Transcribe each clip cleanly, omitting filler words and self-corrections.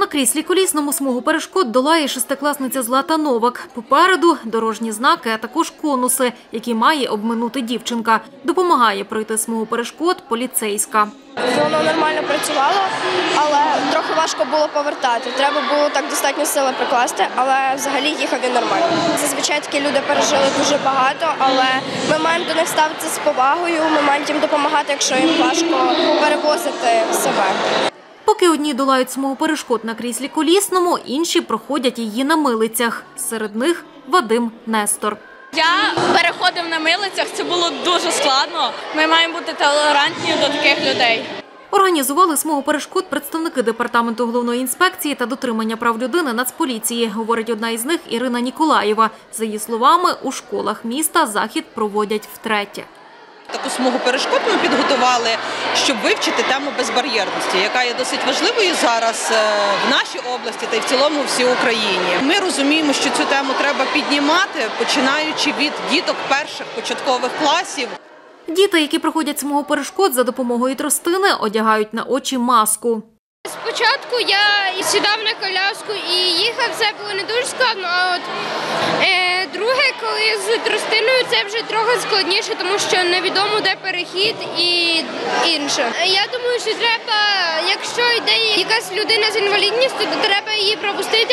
кріслі колісному смугу перешкод долає шестикласниця Злата Новак. Попереду – дорожні знаки, а також конуси, які має обминути дівчинка. Допомагає пройти смугу перешкод поліцейська. Воно нормально працювало, але трохи важко було повертати. Треба було так достатньо сили прикласти, але взагалі їхав він нормально. Зазвичай такі люди пережили дуже багато, але ми маємо до них ставитися з повагою, ми маємо їм допомагати, якщо їм важко перевозити себе. Поки одні долають смугу перешкод на кріслі колісному, інші проходять її на милицях. Серед них Вадим Нестор. Я переходив на милицях, це було дуже складно. Ми маємо бути толерантні до таких людей. Організували смугу перешкод представники Департаменту головної інспекції та дотримання прав людини Нацполіції, говорить одна із них Ірина Ніколаєва. За її словами, у школах міста захід проводять втретє. Таку смугу перешкод ми підготували, щоб вивчити тему безбар'єрності, яка є досить важливою зараз в нашій області та й в цілому всій Україні. Ми розуміємо, що цю тему треба піднімати, починаючи від діток перших початкових класів. Діти, які проходять смугу перешкод за допомогою тростини, одягають на очі маску. Спочатку я сідав на коляску і їхав, це було не дуже складно, а от друге, коли з тростиною, це вже трохи складніше, тому що невідомо, де перехід і інше. Я думаю, що треба, якщо йде якась людина з інвалідністю, то треба її пропустити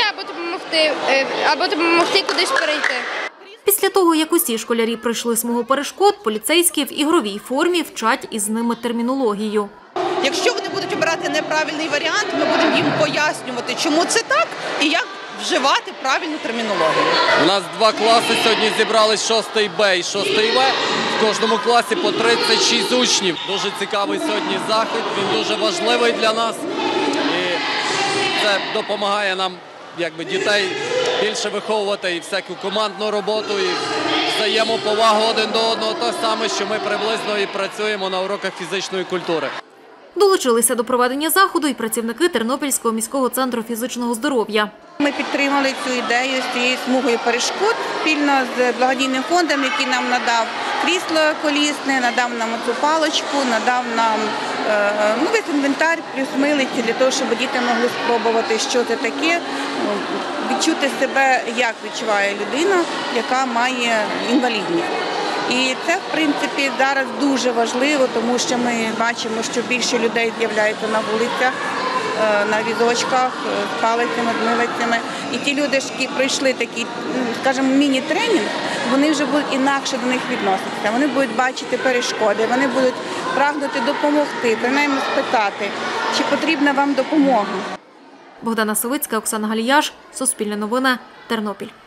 або допомогти кудись перейти. Після того, як усі школярі пройшли смугу перешкод, поліцейські в ігровій формі вчать із ними термінологію. Якщо вони будуть обирати неправильний варіант, ми будемо їм пояснювати, чому це так і як вживати правильну термінологію. У нас два класи сьогодні зібрались, 6 Б і 6 В. В кожному класі по 36 учнів. Дуже цікавий сьогодні захід, він дуже важливий для нас. І це допомагає нам, дітей більше виховувати і всяку командну роботу, і взаємоповагу один до одного. Те саме, що ми приблизно і працюємо на уроках фізичної культури. Долучилися до проведення заходу і працівники Тернопільського міського центру фізичного здоров'я. Ми підтримали цю ідею з цією смугою перешкод спільно з благодійним фондом, який нам надав крісло колісне, надав нам цю паличку, надав нам весь інвентар плюс милиці для того, щоб діти могли спробувати, що це таке, відчути себе, як відчуває людина, яка має інвалідність. І це, в принципі, зараз дуже важливо, тому що ми бачимо, що більше людей з'являється на вулицях, на візочках, з палицями, з милицями. І ті люди, які пройшли такий, скажімо, міні-тренінг, вони вже будуть інакше до них відноситися. Вони будуть бачити перешкоди, вони будуть прагнути допомогти, принаймні спитати, чи потрібна вам допомога. Богдана Савицька, Оксана Галіяш, Суспільне новини, Тернопіль.